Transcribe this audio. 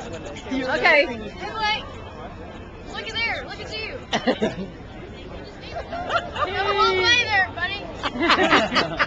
Okay. Hey, Blake. Look at there. Look at you. You have a long way there, buddy.